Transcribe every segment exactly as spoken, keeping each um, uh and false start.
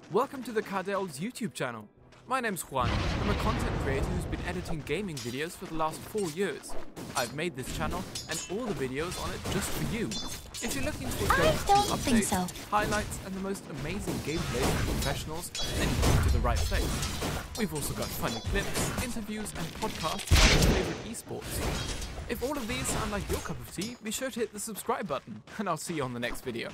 Welcome to the Cardell's YouTube channel. My name's Juan. I'm a content creator who's been editing gaming videos for the last four years. I've made this channel and all the videos on it just for you. If you're looking for I go-to don't think updates, so. highlights, and the most amazing gameplay from professionals, then you come to the right place. We've also got funny clips, interviews, and podcasts about your favorite esports. If all of these sound like your cup of tea, be sure to hit the subscribe button, and I'll see you on the next video.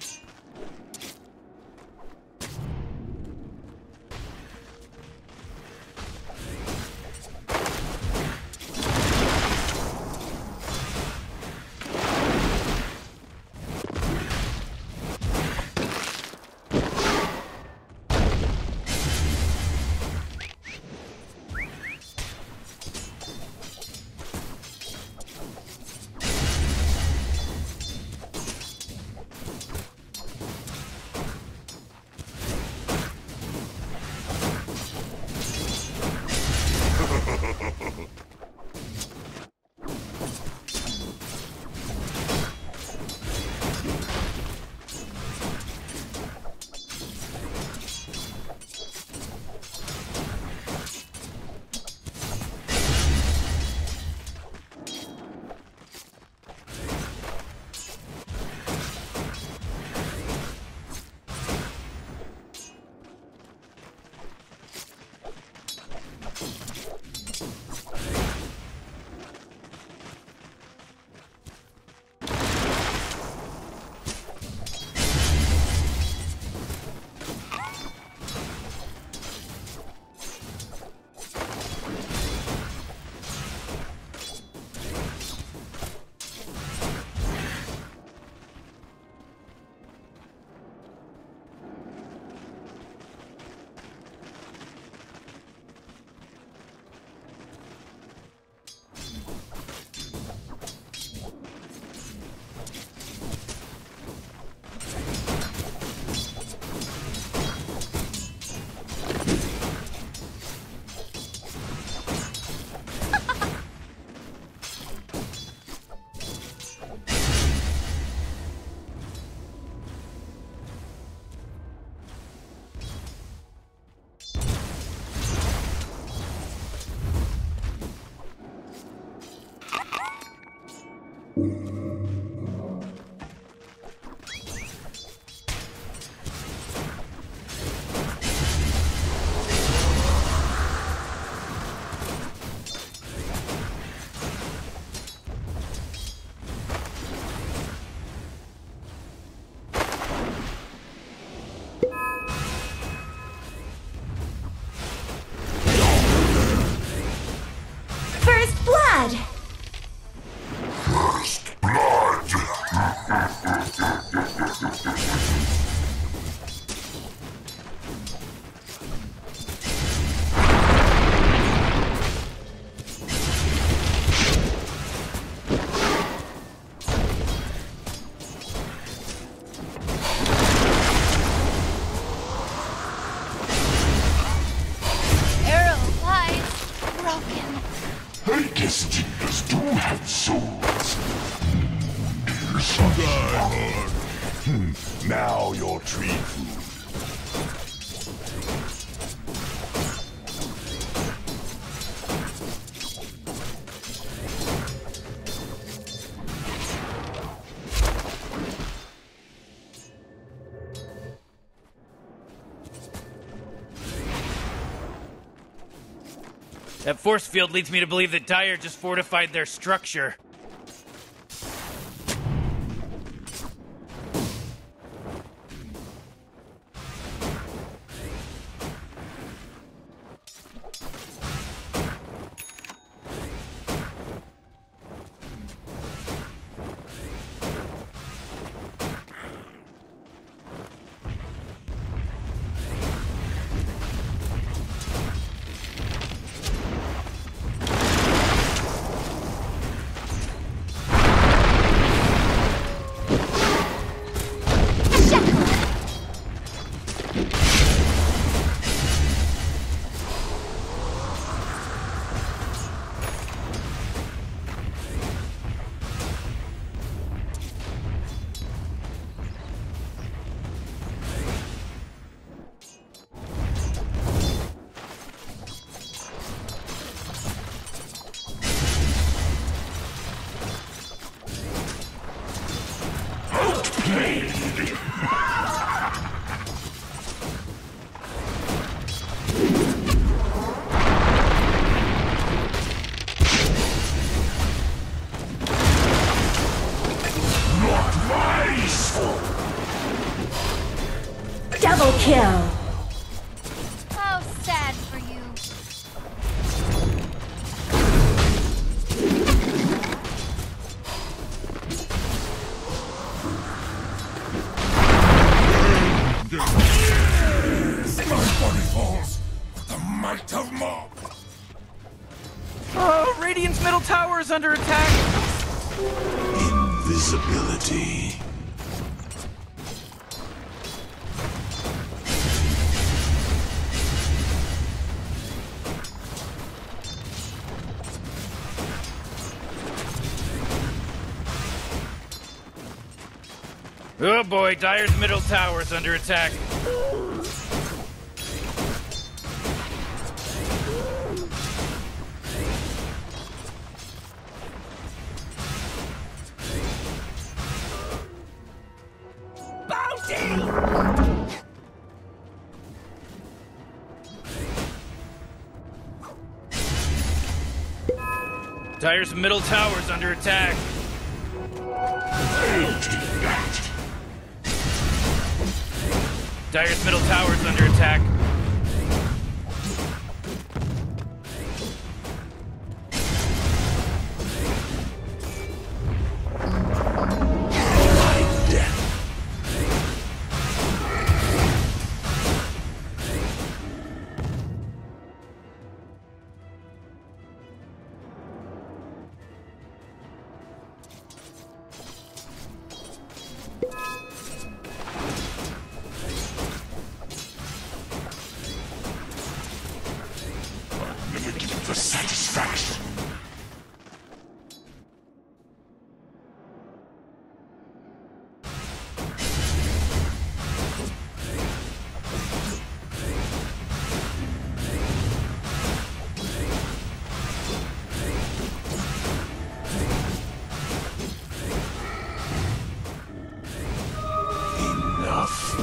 First blood! Arrow lies broken. I guess genius do have souls. Dear son. Hmm. Now you're tree food. That force field leads me to believe that Dyer just fortified their structure. Double kill. How sad for you. My body falls with the might of mob. Oh, Radiant's middle tower is under attack. Invisibility. Oh boy, Dire's middle tower is under attack. Dire's middle tower is under attack. Dire's middle tower is under attack. For satisfaction. Enough.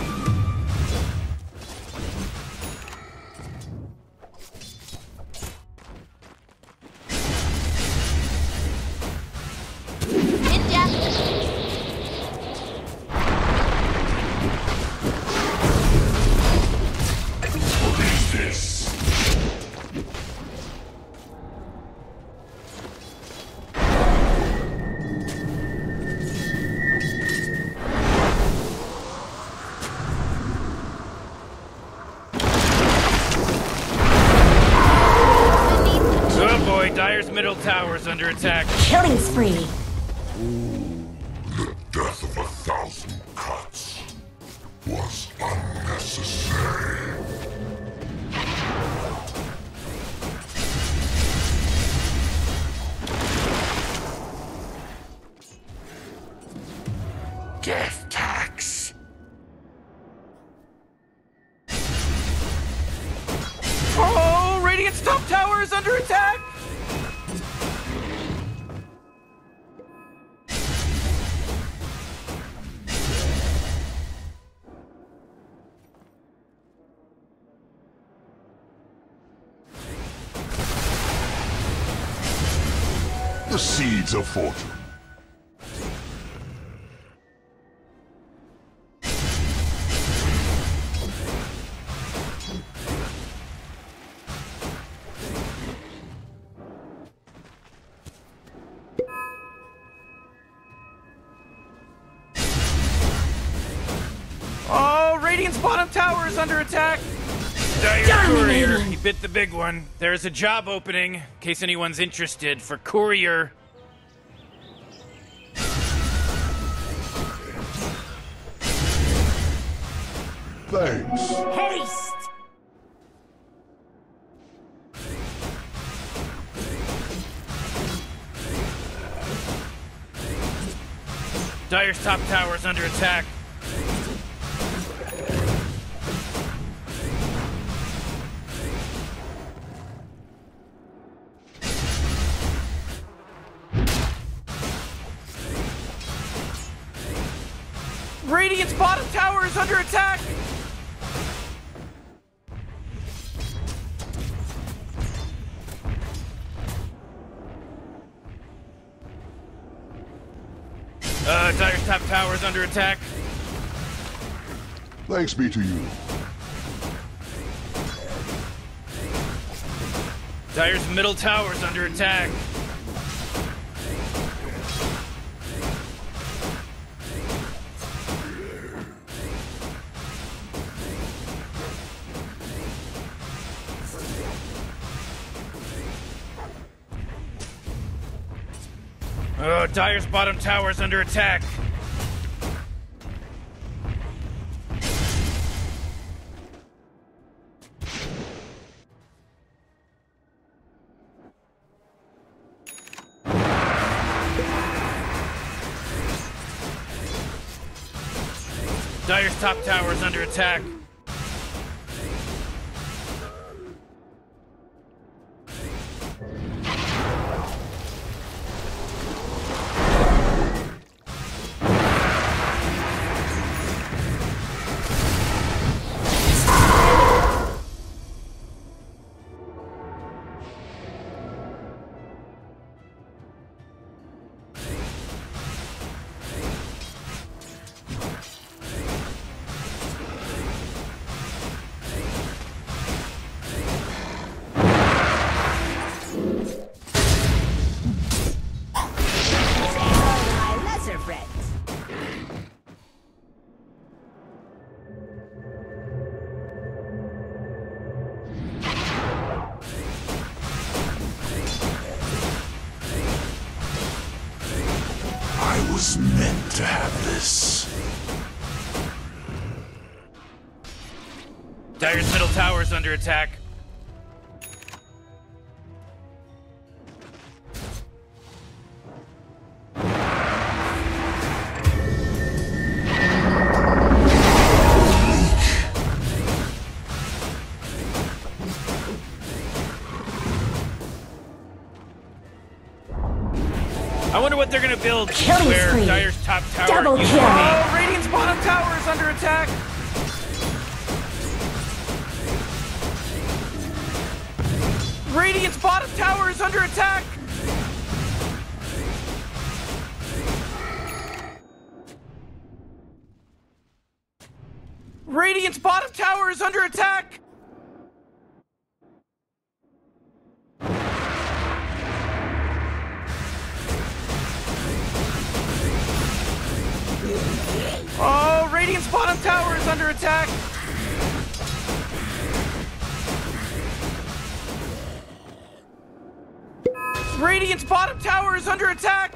Dire's middle tower is under attack. Killing spree. Ooh, the death of a thousand cuts was unnecessary. Death tax. Oh, Radiant's top tower is under attack. The seeds of fortune. Oh, Radiant's bottom tower is under attack. Dire Courier, he bit the big one. There's a job opening, in case anyone's interested, for Courier. Thanks. Haste. Dire's top tower is under attack. Radiant's bottom tower is under attack! Uh, Dire's top tower is under attack. Thanks be to you. Dire's middle tower's under attack. Oh, Dire's bottom tower's under attack. Dire's top tower is under attack. Was meant to have this. Dire's middle tower is under attack. I wonder what they're gonna build Killing where spree. Dire's top tower. Double uses- kill. Oh, Radiant's bottom tower is under attack. Radiant's bottom tower is under attack. Radiant's bottom tower is under attack. Oh, Radiant's bottom tower is under attack! Radiant's bottom tower is under attack!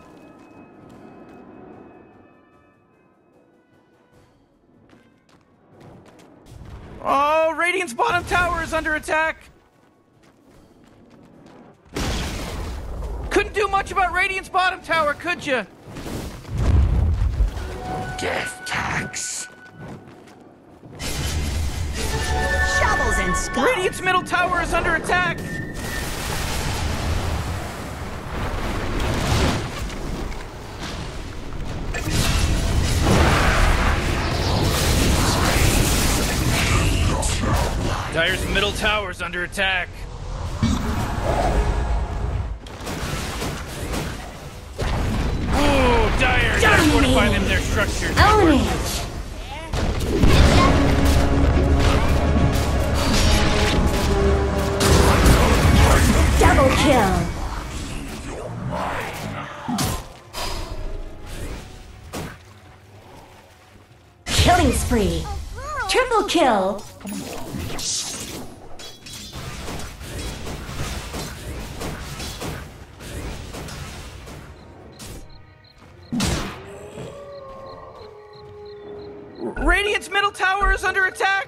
Oh, Radiant's bottom tower is under attack! Couldn't do much about Radiant's bottom tower, could ya? Death tax. Shovels and skulls. Radiant's middle tower is under attack! Dire's middle tower is under attack. Ooh, Dire! Gotta fortify them their structures. Ownage. Double kill. Killing spree. Triple kill. Radiant's middle tower is under attack!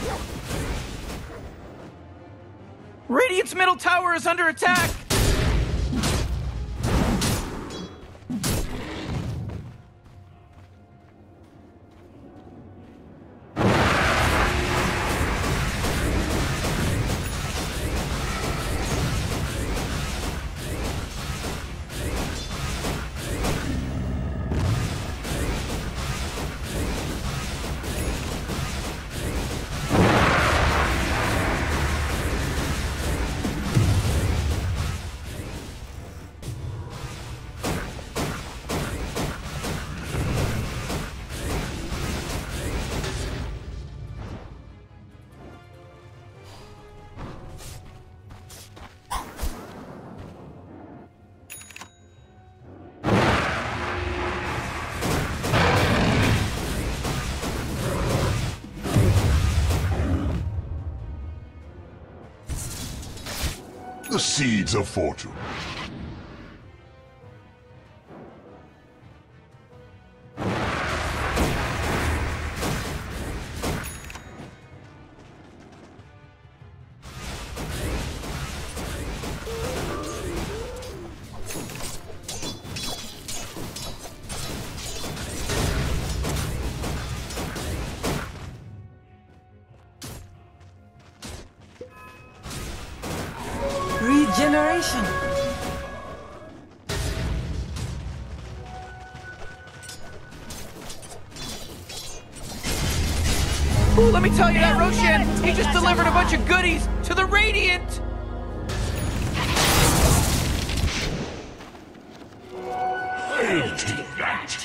Radiant's middle tower is under attack! The seeds of fortune. Regeneration. Ooh, let me tell you that Roshan, he just delivered a bunch of goodies to the Radiant! I'll take that.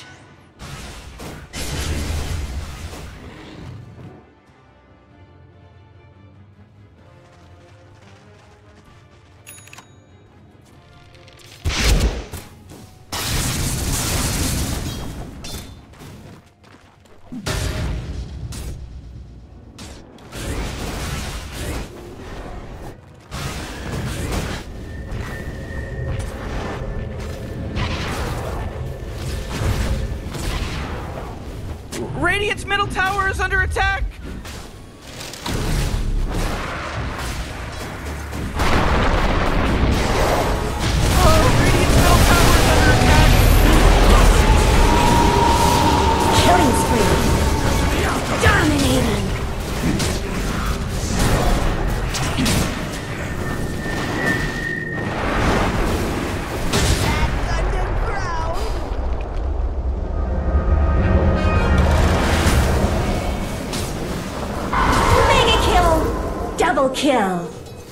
Radiant's middle tower is under attack! Oh, Radiant's middle tower is under attack! Killing spree. Dominating. Mega kill. Double kill.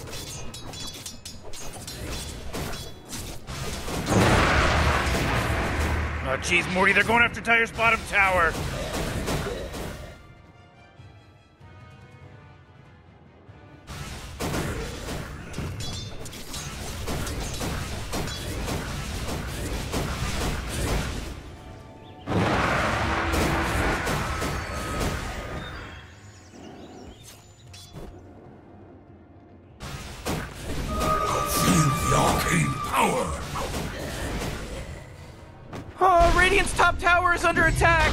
Oh, jeez, Morty, they're going after Dire's bottom tower. Feel the arcane power. Oh, Radiant's top tower is under attack!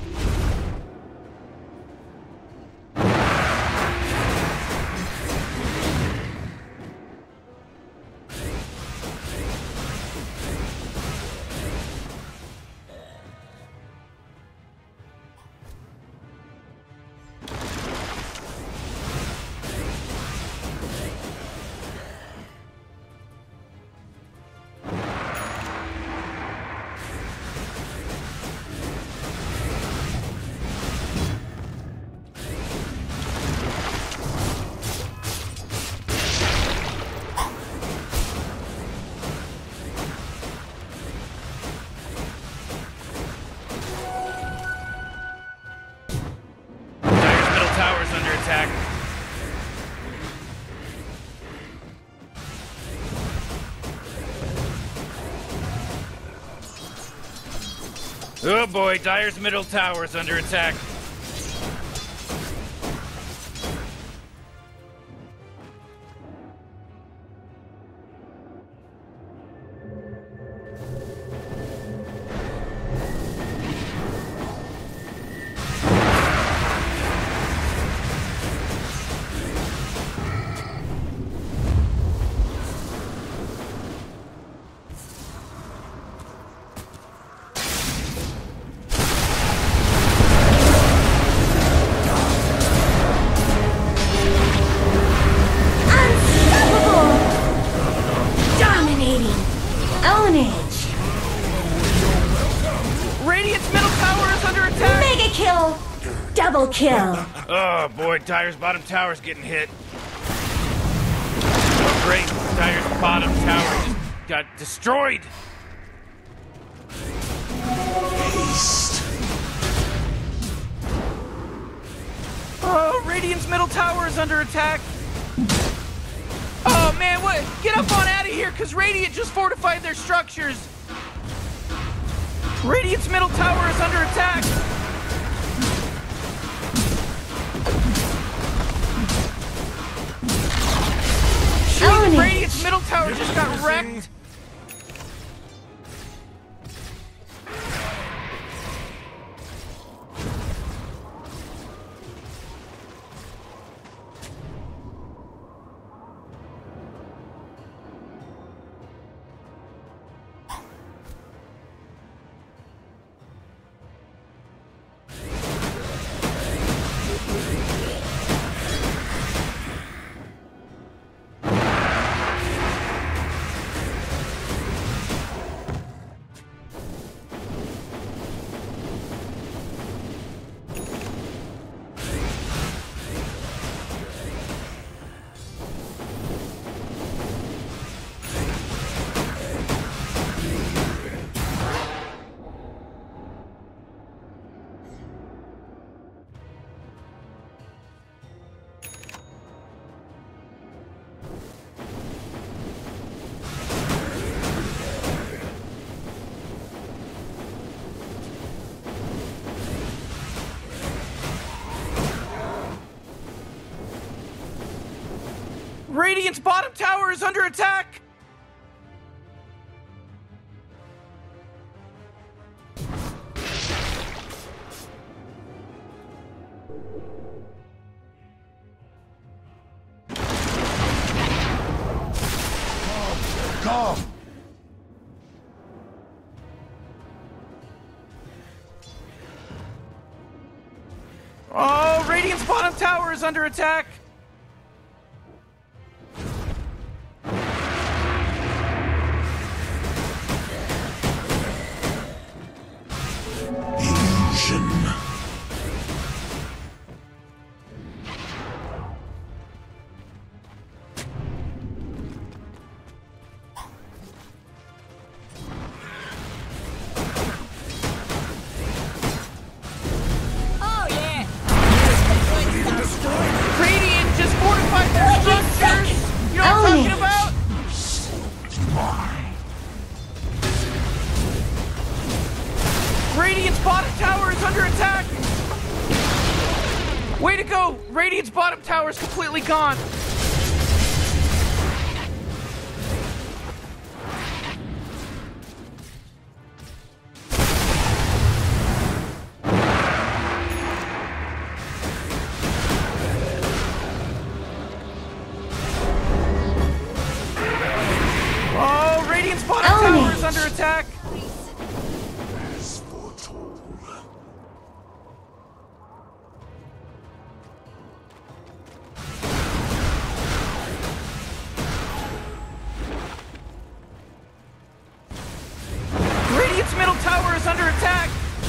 Dire's middle tower is under attack. Oh boy, Dire's middle tower is under attack. Double kill. Oh boy, Dire's bottom tower's getting hit. Oh great, Dire's bottom tower just got destroyed. Haste. Oh, Radiant's middle tower is under attack. Oh man, what? Get up on out of here, cause Radiant just fortified their structures. Radiant's middle tower is under attack. Shoot, Radiant's middle tower just got wrecked. Radiant's bottom tower is under attack! Come. Oh, Radiant's bottom tower is under attack! Illusion. Oh yeah. Radiant just fortified their structures! You know what I'm talking about? Radiant's bottom tower is under attack! Way to go! Radiant's bottom tower is completely gone! Oh, Radiant's bottom tower is under attack! As foretold. Radiant's middle tower is under attack!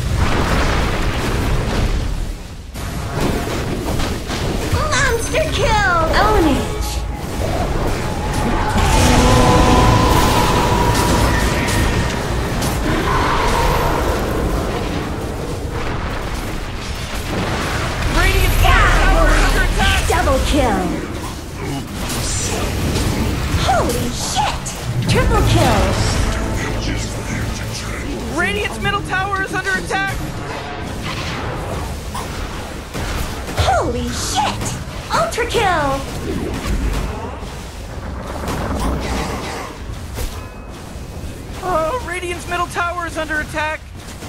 Monster kill. Ownage. Radiant's bottom tower is under attack! Double kill. Holy shit. Triple kill. Radiant's middle tower is under attack! Holy shit. Ultra kill. Oh, Radiant's middle tower is under attack!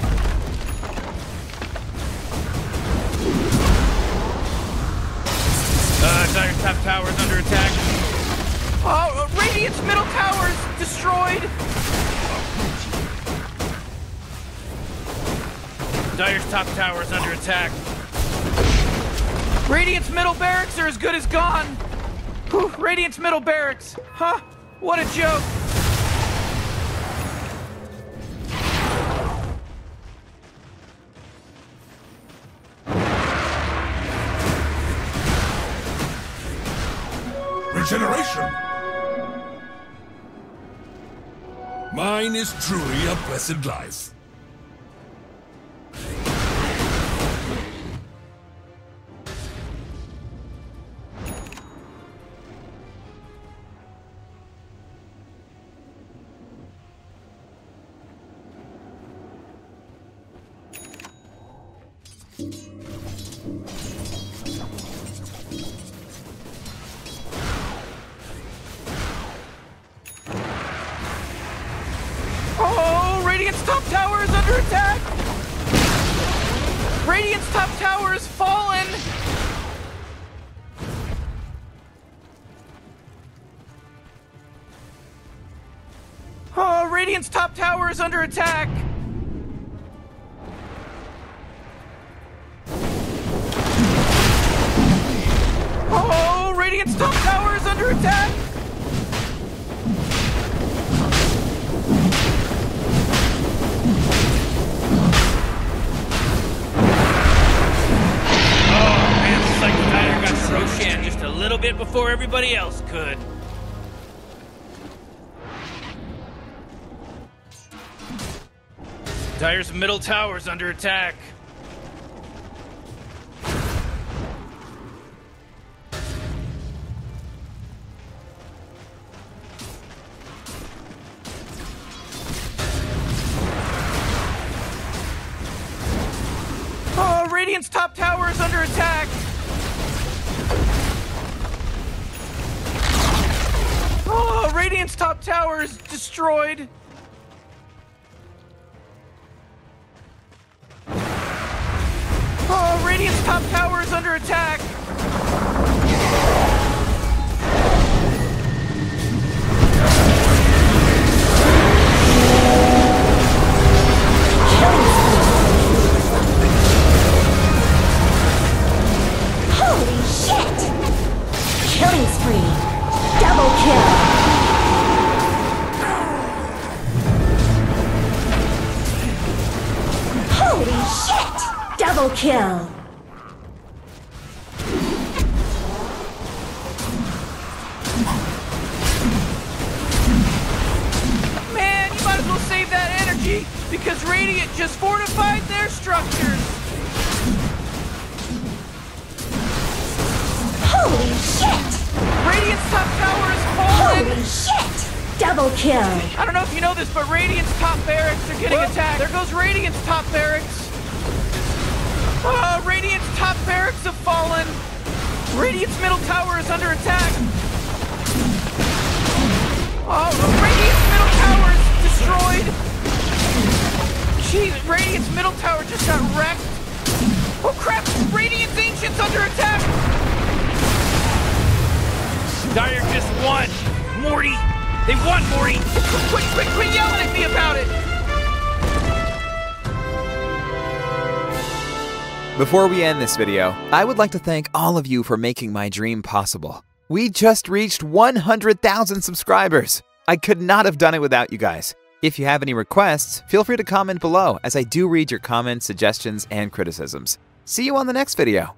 Uh, Dire's top tower is under attack. Oh, uh, Radiant's middle tower is destroyed! Dire's top tower is under attack. Radiant's middle barracks are as good as gone! Whew, Radiant's middle barracks! Huh? What a joke! regeneration. Mine is truly a blessed life. Oh, Radiant's top tower is under attack! Radiant's top tower is fallen! Oh, Radiant's top tower is under attack! Oh, Radiant's top tower is under attack! Roshan just a little bit before everybody else could. Dire's middle tower's under attack. Oh, Radiant's top tower is under attack. Oh, Radiant's top tower is destroyed! Oh, Radiant's top tower is under attack! Holy shit! Killing spree! Double kill! Holy shit! Double kill! Man, you might as well save that energy, because Radiant just fortified their structures! Holy shit! Radiant's top tower is fallen! Holy shit! Double kill! I don't know if you know this, but Radiant's top barracks are getting attacked. There goes Radiant's top barracks. Oh, Radiant's top barracks have fallen. Radiant's middle tower is under attack. Oh, Radiant's middle tower is destroyed. Jeez, Radiant's middle tower just got wrecked. Oh crap, Radiant's Ancient's under attack. Dire just won! Morty! They won, Morty! Quit, quit, quit yelling at me about it! Before we end this video, I would like to thank all of you for making my dream possible. We just reached one hundred thousand subscribers! I could not have done it without you guys. If you have any requests, feel free to comment below, as I do read your comments, suggestions, and criticisms. See you on the next video!